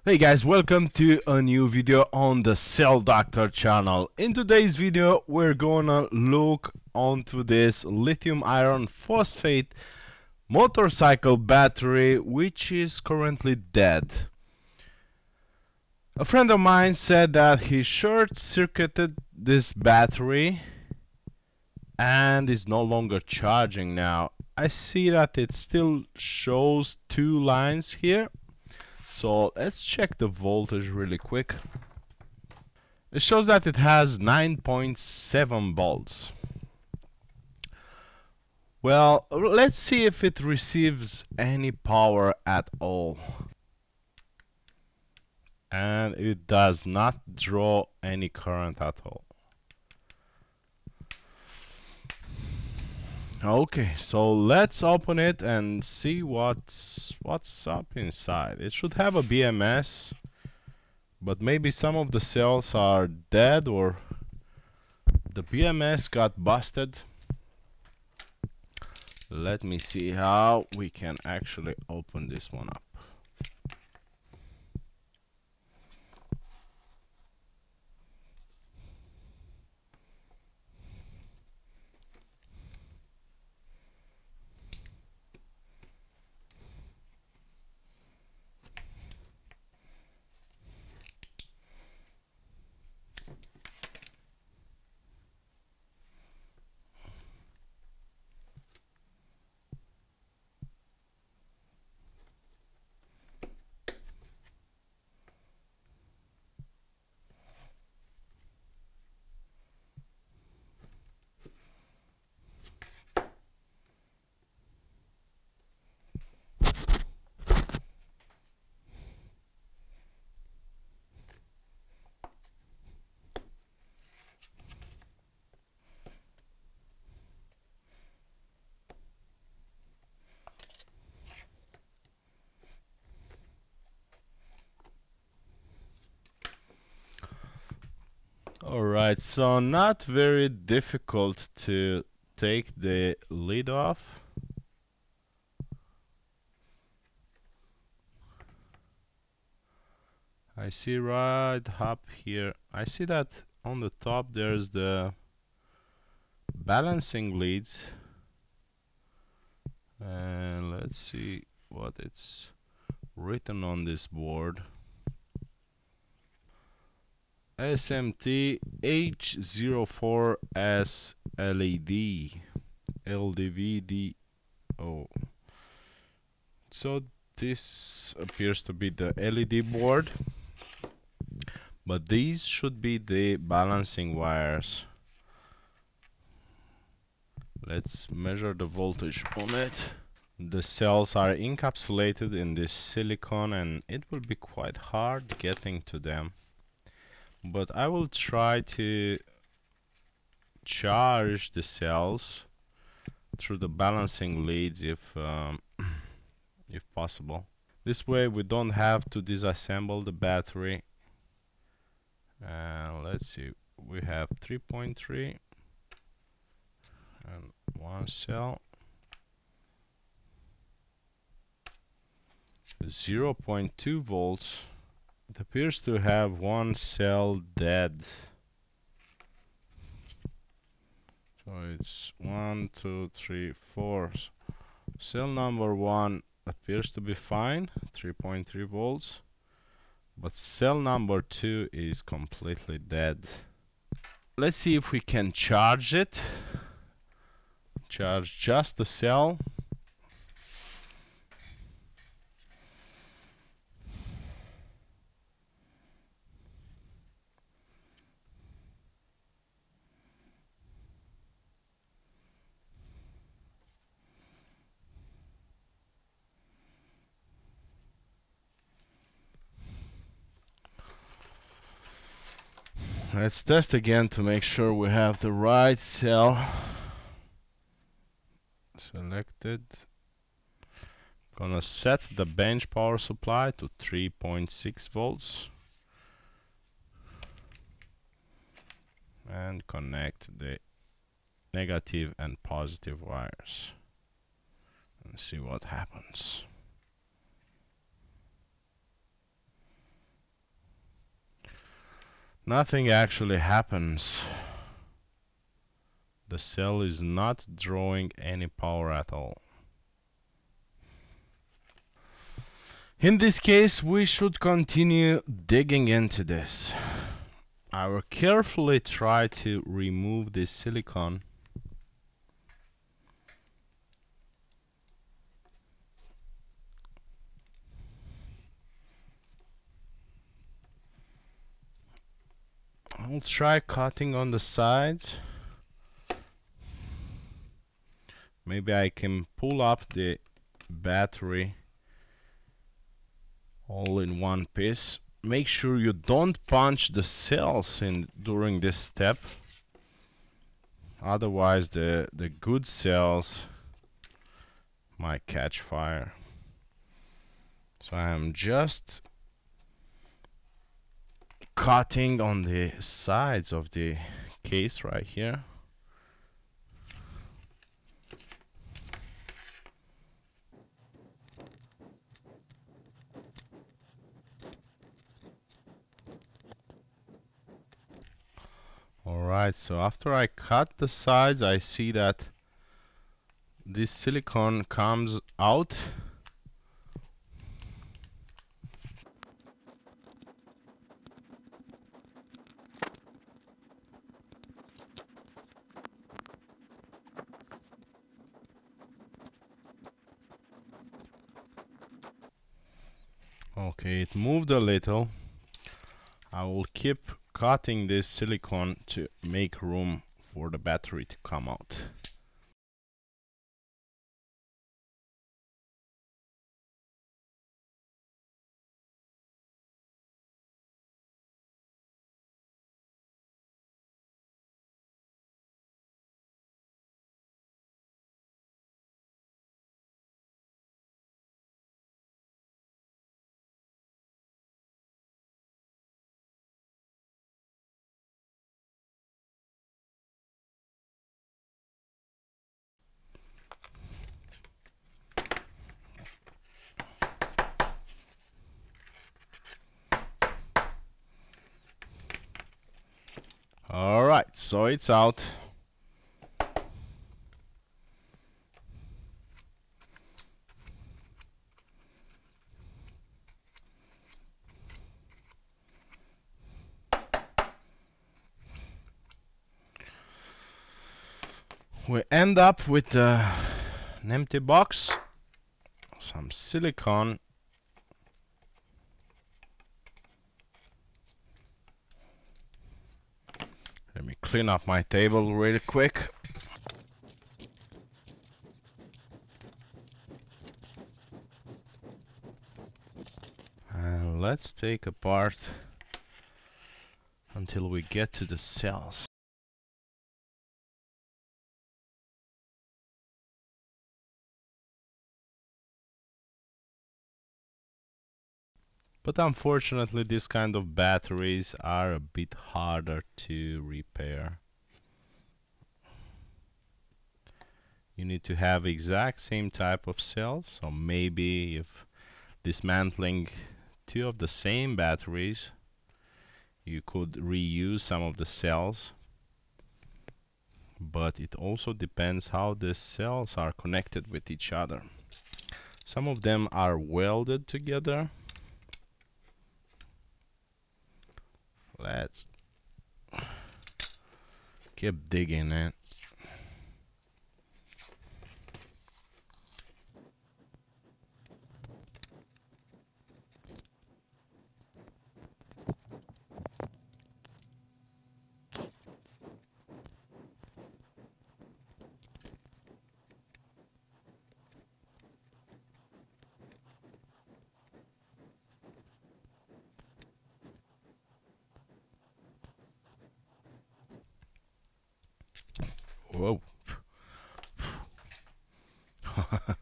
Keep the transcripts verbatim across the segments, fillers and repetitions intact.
Hey guys, welcome to a new video on the Cell Doctor channel. In today's video we're gonna look onto this lithium iron phosphate motorcycle battery, which is currently dead. A friend of mine said that he short-circuited this battery and is no longer charging now. I see that it still shows two lines here. So let's check the voltage really quick. It shows that it has nine point seven volts. Well, let's see if it receives any power at all. And it does not draw any current at all. Okay, so let's open it and see what's what's up inside. It should have a B M S, but maybe some of the cells are dead or the B M S got busted. Let me see how we can actually open this one up. Alright, so not very difficult to take the lid off. I see right up here, I see that on the top there's the balancing leads, and let's see what it's written on this board. S M T H zero four S L E D L D V D O. So this appears to be the L E D board, but these should be the balancing wires. Let's measure the voltage on it. The cells are encapsulated in this silicone and it will be quite hard getting to them. But I will try to charge the cells through the balancing leads if um, if possible. This way we don't have to disassemble the battery. And uh, let's see, we have three point three and one cell, zero point two volts. It appears to have one cell dead. So it's one, two, three, four. Cell number one appears to be fine, three point three volts. But cell number two is completely dead. Let's see if we can charge it. Charge just the cell. Let's test again to make sure we have the right cell selected. Gonna set the bench power supply to three point six volts and connect the negative and positive wires and see what happens. nothing actually happens. The cell is not drawing any power at all. In this case, we should continue digging into this. I will carefully try to remove this silicone. I'll try cutting on the sides. Maybe I can pull up the battery all in one piece. Make sure you don't punch the cells in during this step. Otherwise the, the good cells might catch fire. So I'm just cutting on the sides of the case right here. Alright, so after I cut the sides, I see that this silicone comes out. Okay, it moved a little. I will keep cutting this silicone to make room for the battery to come out. Alright, so it's out. We end up with uh, an empty box, some silicone. Let me clean up my table really quick. And let's take apart until we get to the cells. But unfortunately, this kind of batteries are a bit harder to repair. You need to have exact same type of cells, so maybe if dismantling two of the same batteries, you could reuse some of the cells. But it also depends how the cells are connected with each other. Some of them are welded together. Let's keep digging it. Whoa. I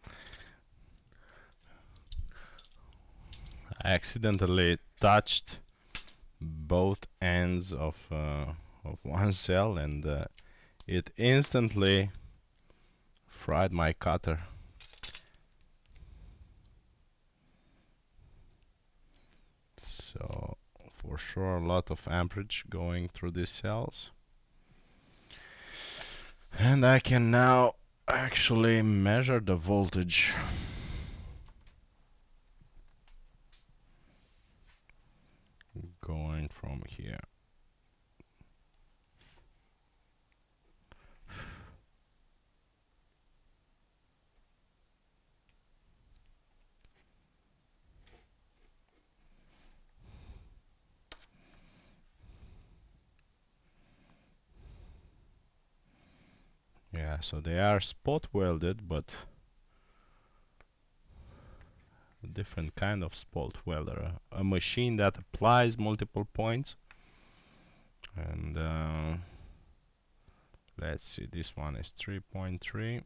accidentally touched both ends of uh, of one cell, and uh, it instantly fried my cutter. So for sure a lot of amperage going through these cells. And I can now actually measure the voltage. Going from here. Yeah, so they are spot welded, but a different kind of spot welder. A, a machine that applies multiple points. And uh, let's see, this one is three point three.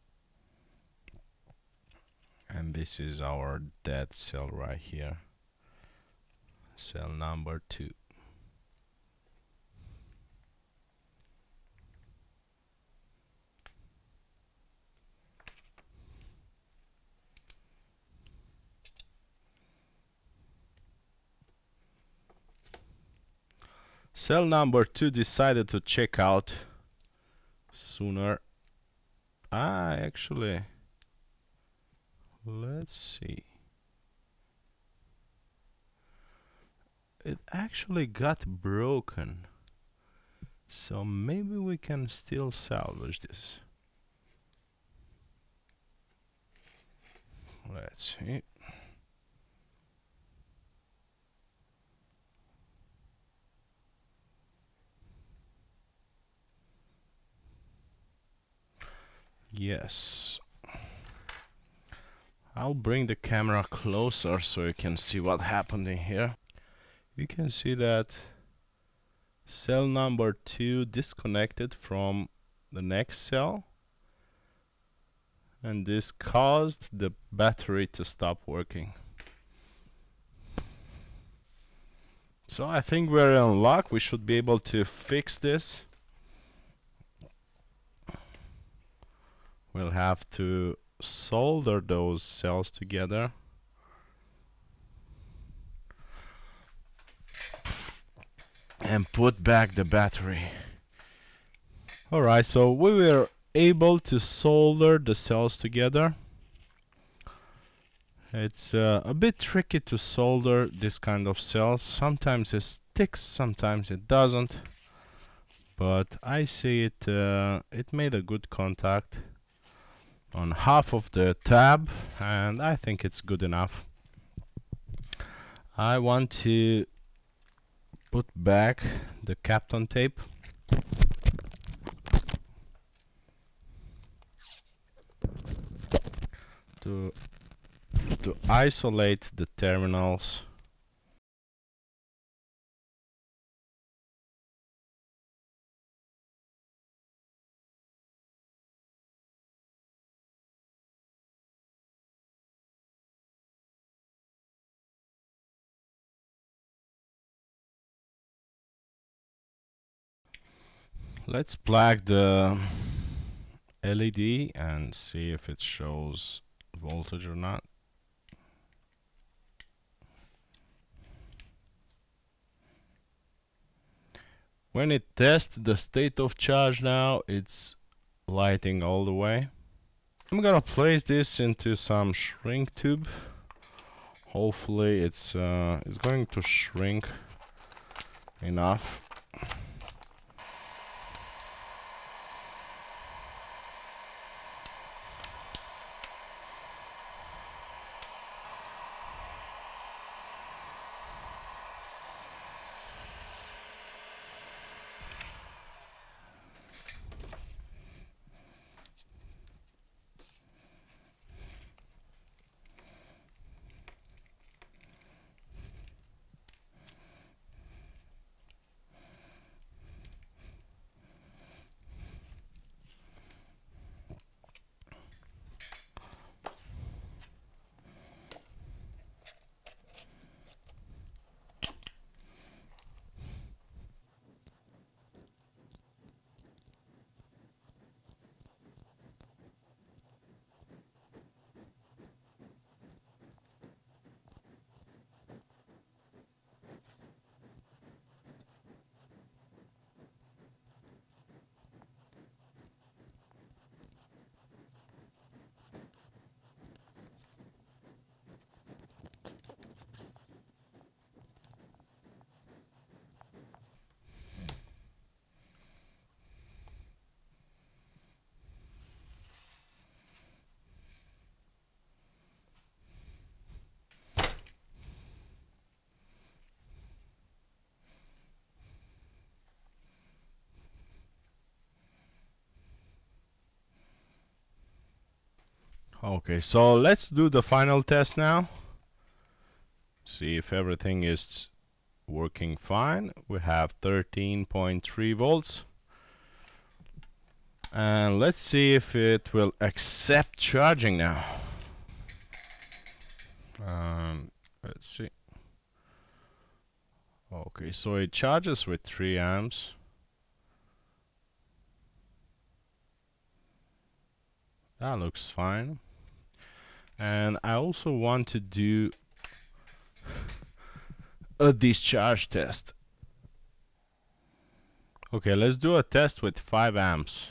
And this is our dead cell right here. Cell number two. Cell number two decided to check out sooner. Ah, actually, let's see. It actually got broken. So maybe we can still salvage this. Let's see. Yes. I'll bring the camera closer so you can see what happened in here. You can see that cell number two disconnected from the next cell, and this caused the battery to stop working. So I think we're in luck. We should be able to fix this. We'll have to solder those cells together. And put back the battery. Alright, so we were able to solder the cells together. It's uh, a bit tricky to solder this kind of cells. Sometimes it sticks, sometimes it doesn't. But I see it, uh, it made a good contact on half of the tab, and I think it's good enough. I want to put back the Kapton tape. To, to isolate the terminals. Let's plug the L E D and see if it shows voltage or not. When it tests the state of charge now, it's lighting all the way. I'm gonna place this into some shrink tube. Hopefully it's uh, it's going to shrink enough. Okay, so let's do the final test now. See if everything is working fine. We have thirteen point three volts. And let's see if it will accept charging now. Um, let's see. Okay, so it charges with three amps. That looks fine. And I also want to do a discharge test. Okay, let's do a test with five amps.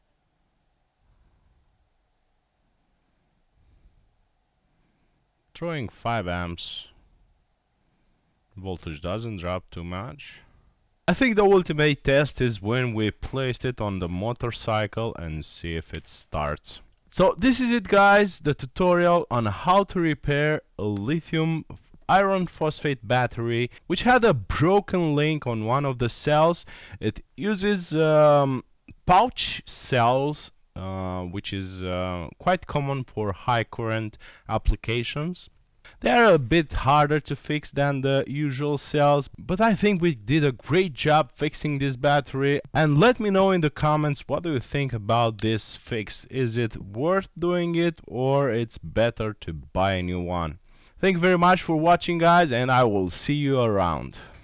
Throwing five amps. Voltage doesn't drop too much. I think the ultimate test is when we placed it on the motorcycle and see if it starts. So this is it, guys, the tutorial on how to repair a lithium iron phosphate battery which had a broken link on one of the cells. It uses um, pouch cells, uh, which is uh, quite common for high current applications. They are a bit harder to fix than the usual cells, but I think we did a great job fixing this battery. And let me know in the comments, what do you think about this fix? Is it worth doing it, or it's better to buy a new one? Thank you very much for watching, guys, and I will see you around.